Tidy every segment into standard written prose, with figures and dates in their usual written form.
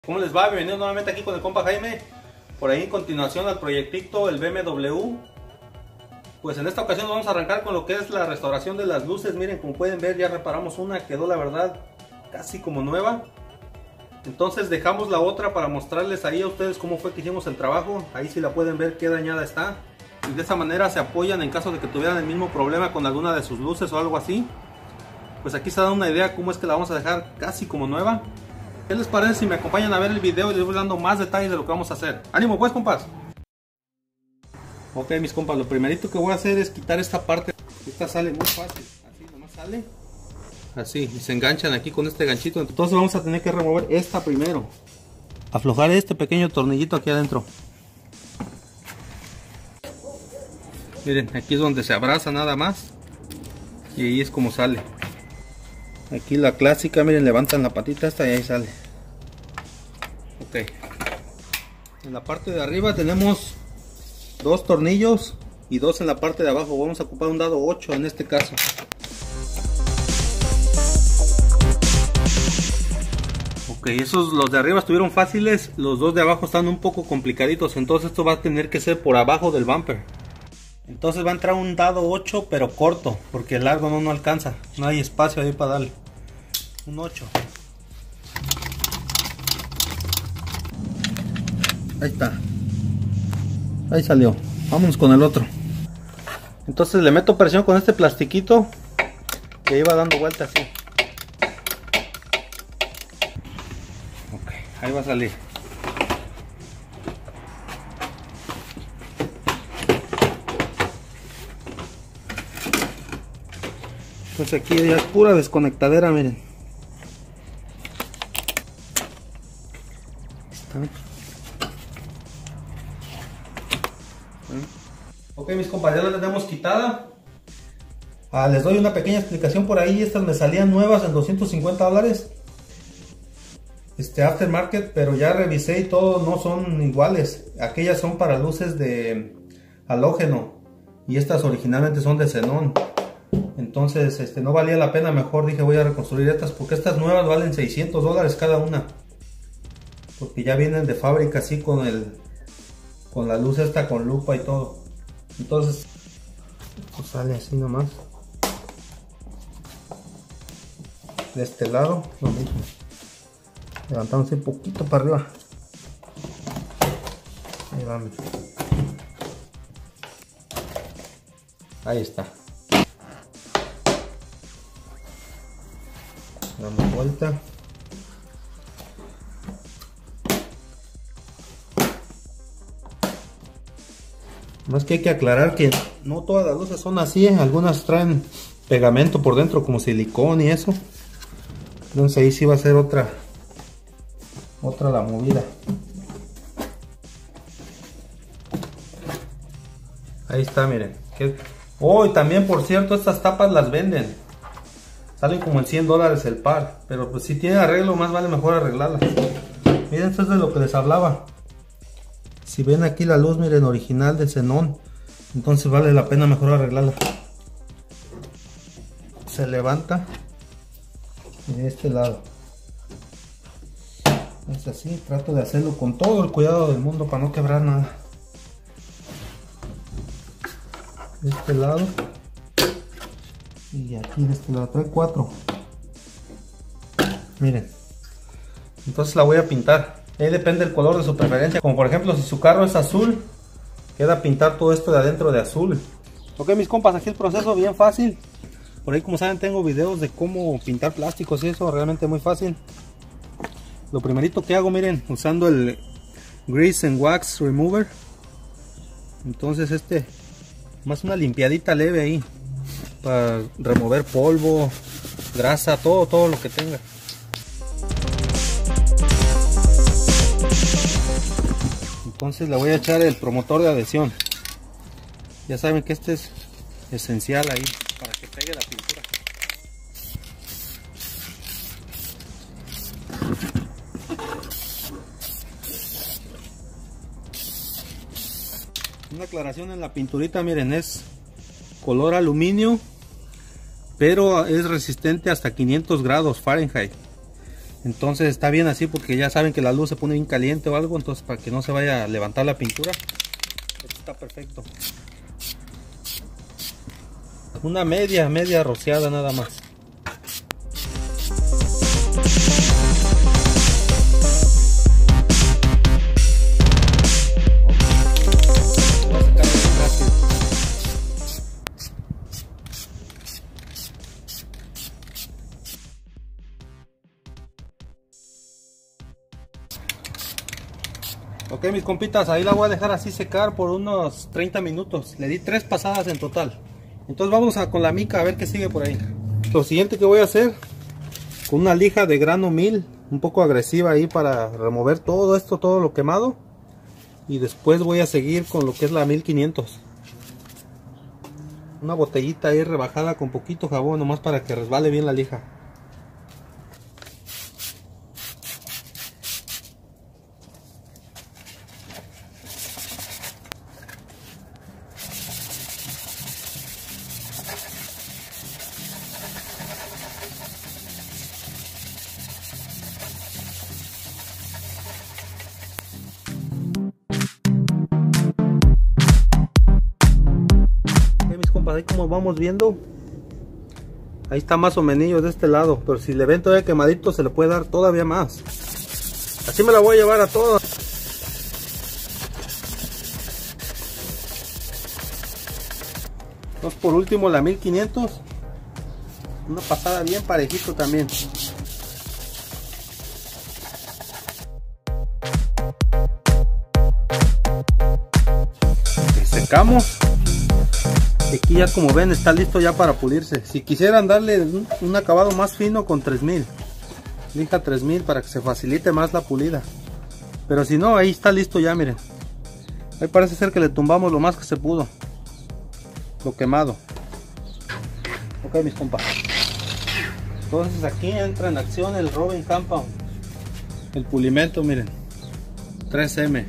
¿Cómo les va? Bienvenidos nuevamente aquí con el compa Jaime. Por ahí en continuación al proyectito, el BMW. Pues en esta ocasión vamos a arrancar con lo que es la restauración de las luces. Miren, como pueden ver, ya reparamos una, quedó la verdad casi como nueva. Entonces dejamos la otra para mostrarles ahí a ustedes cómo fue que hicimos el trabajo. Ahí si la pueden ver qué dañada está. Y de esa manera se apoyan en caso de que tuvieran el mismo problema con alguna de sus luces o algo así. Pues aquí se da una idea cómo es que la vamos a dejar casi como nueva. ¿Qué les parece si me acompañan a ver el video y les voy dando más detalles de lo que vamos a hacer? ¡Ánimo pues, compas! Ok, mis compas, lo primerito que voy a hacer es quitar esta parte. Esta sale muy fácil, así nomás sale. Así, y se enganchan aquí con este ganchito. Entonces vamos a tener que remover esta primero. Aflojar este pequeño tornillito aquí adentro. Miren, aquí es donde se abraza nada más. Y ahí es como sale. Aquí la clásica, miren, levantan la patita esta y ahí sale. Ok. En la parte de arriba tenemos dos tornillos y dos en la parte de abajo. Vamos a ocupar un dado 8 en este caso. Ok, esos los de arriba estuvieron fáciles, los dos de abajo están un poco complicaditos, entonces esto va a tener que ser por abajo del bumper. Entonces va a entrar un dado 8 pero corto, porque el largo no alcanza, no hay espacio ahí para darle. Un 8. Ahí está. Ahí salió. Vámonos con el otro. Entonces le meto presión con este plastiquito que iba dando vueltas así. Ok, ahí va a salir. Pues aquí ya es pura desconectadera, miren. Ok, mis compas, ya la tenemos quitada. Les doy una pequeña explicación por ahí. Estas me salían nuevas en $250. Aftermarket, pero ya revisé y todo no son iguales. Aquellas son para luces de halógeno y estas originalmente son de xenón. Entonces no valía la pena, mejor dije voy a reconstruir estas, porque estas nuevas valen $600 cada una, porque ya vienen de fábrica así con la luz esta con lupa y todo. Entonces esto sale así nomás. De este lado lo mismo, levantamos un poquito para arriba. Ahí va. Ahí está. Damos vuelta. Más que hay que aclarar que no todas las luces son así, algunas traen pegamento por dentro como silicón y eso. Entonces ahí sí va a ser otra la movida. Ahí está, miren. Oh, y también por cierto, estas tapas las venden. Salen como en $100 el par, pero pues si tiene arreglo, más vale mejor arreglarlas. Miren, esto es de lo que les hablaba. Si ven aquí la luz, miren, original de xenón, entonces vale la pena mejor arreglarla. Se levanta de este lado. Es así, trato de hacerlo con todo el cuidado del mundo para no quebrar nada. De este lado. Y aquí de este lado trae 4. Miren. Entonces la voy a pintar. Ahí depende del color de su preferencia. Como por ejemplo, si su carro es azul, queda pintar todo esto de adentro de azul. Ok, mis compas, aquí el proceso bien fácil. Por ahí, como saben, tengo videos de cómo pintar plásticos y eso, realmente muy fácil. Lo primerito que hago, miren, usando el Grease and Wax Remover. Entonces más una limpiadita leve ahí, para remover polvo, grasa, todo lo que tenga. Entonces le voy a echar el promotor de adhesión. Ya saben que este es esencial ahí para que pegue la pintura. Una aclaración en la pinturita, miren, es color aluminio, pero es resistente hasta 500 grados Fahrenheit. Entonces está bien así, porque ya saben que la luz se pone bien caliente o algo, entonces para que no se vaya a levantar la pintura. Esto está perfecto. Una media rociada nada más. Ok, mis compitas, ahí la voy a dejar así secar por unos 30 minutos. Le di 3 pasadas en total. Entonces vamos con la mica a ver qué sigue por ahí. Lo siguiente que voy a hacer, con una lija de grano 1000, un poco agresiva ahí para remover todo esto, todo lo quemado. Y después voy a seguir con lo que es la 1500. Una botellita ahí rebajada con poquito jabón, nomás para que resbale bien la lija. Ahí como vamos viendo, ahí está más o menos de este lado, pero si le ven todavía quemadito se le puede dar todavía más. Así me la voy a llevar a todas. Entonces por último la 1500, una pasada bien parejito también. Secamos. Aquí ya como ven está listo ya para pulirse. Si quisieran darle un acabado más fino con 3000, lija 3000 para que se facilite más la pulida. Pero si no, ahí está listo ya, miren. Ahí parece ser que le tumbamos lo más que se pudo, lo quemado. Ok, mis compas. Entonces aquí entra en acción el Robin Compound. El pulimento, miren, 3M.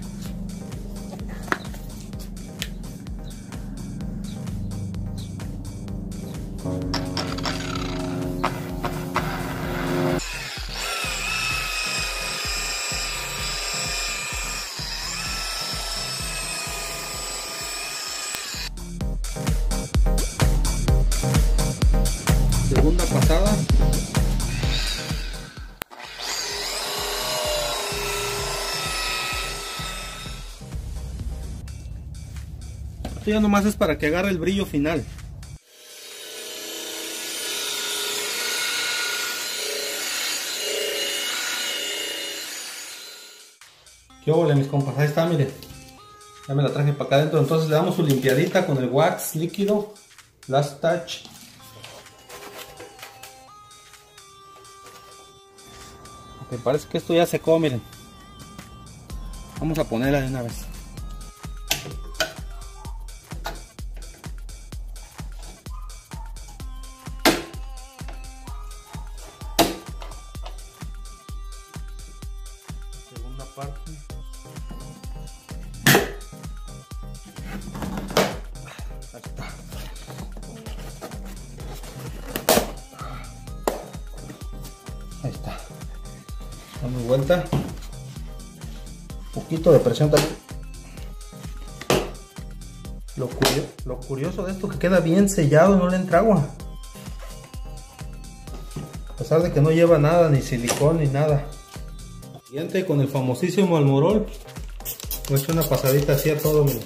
Segunda pasada. Esto ya nomás es para que agarre el brillo final. ¿Qué ole, mis compas? Ahí está, miren. Ya me la traje para acá adentro. Entonces le damos su limpiadita con el wax líquido Last Touch. Me parece que esto ya secó, miren. Vamos a ponerla de una vez. Segunda parte. Ahí está. Ahí está. Damos vuelta. Un poquito de presión también. Lo curioso de esto es que queda bien sellado, no le entra agua. A pesar de que no lleva nada, ni silicón ni nada. Siguiente, con el famosísimo Almorol. Voy a echar una pasadita así a todo, miren.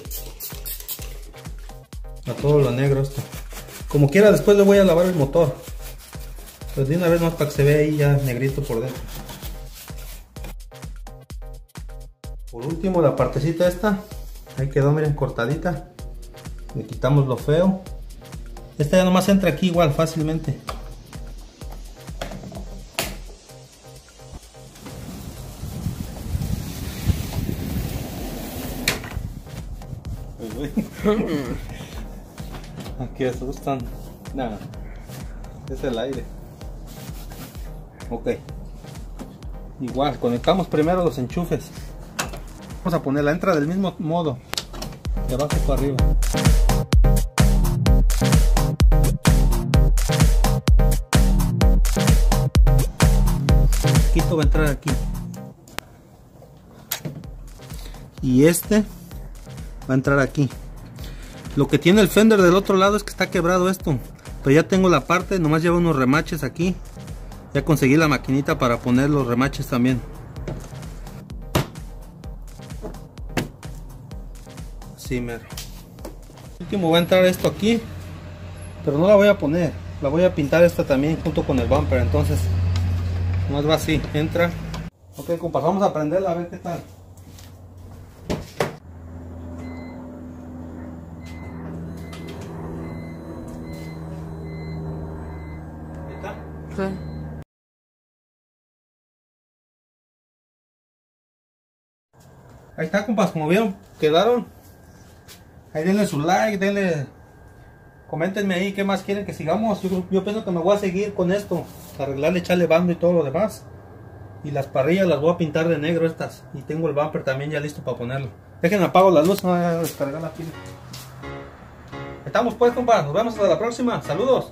A todo lo negro esto. Como quiera, después le voy a lavar el motor. Pues de una vez más para que se vea ahí ya negrito por dentro. Por último, la partecita esta. Ahí quedó, miren, cortadita. Le quitamos lo feo. Esta ya nomás entra aquí igual fácilmente. Aquí asustan. Nada, es el aire. Ok. Igual, conectamos primero los enchufes. Vamos a ponerla, entra del mismo modo, de abajo para arriba. Un poquito va a entrar aquí. Y este va a entrar aquí. Lo que tiene el fender del otro lado es que está quebrado esto. Pero ya tengo la parte, nomás llevo unos remaches aquí. Ya conseguí la maquinita para poner los remaches también. Así mero. Último va a entrar esto aquí. Pero no la voy a poner. La voy a pintar esta también junto con el bumper. Entonces, nomás va así, entra. Ok, compas, vamos a prenderla a ver qué tal. Sí. Ahí está, compas, como vieron, quedaron. Ahí denle su like, denle, coméntenme ahí qué más quieren que sigamos. Yo pienso que me voy a seguir con esto, arreglarle, echarle bando y todo lo demás. Y las parrillas las voy a pintar de negro estas. Y tengo el bumper también ya listo para ponerlo. Déjenme apago la luz, no voy a descargar la pila. Estamos pues, compas, nos vemos hasta la próxima. Saludos.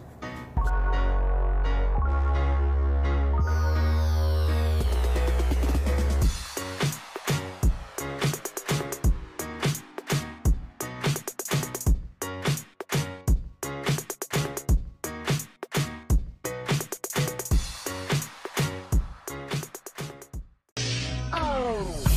Oh.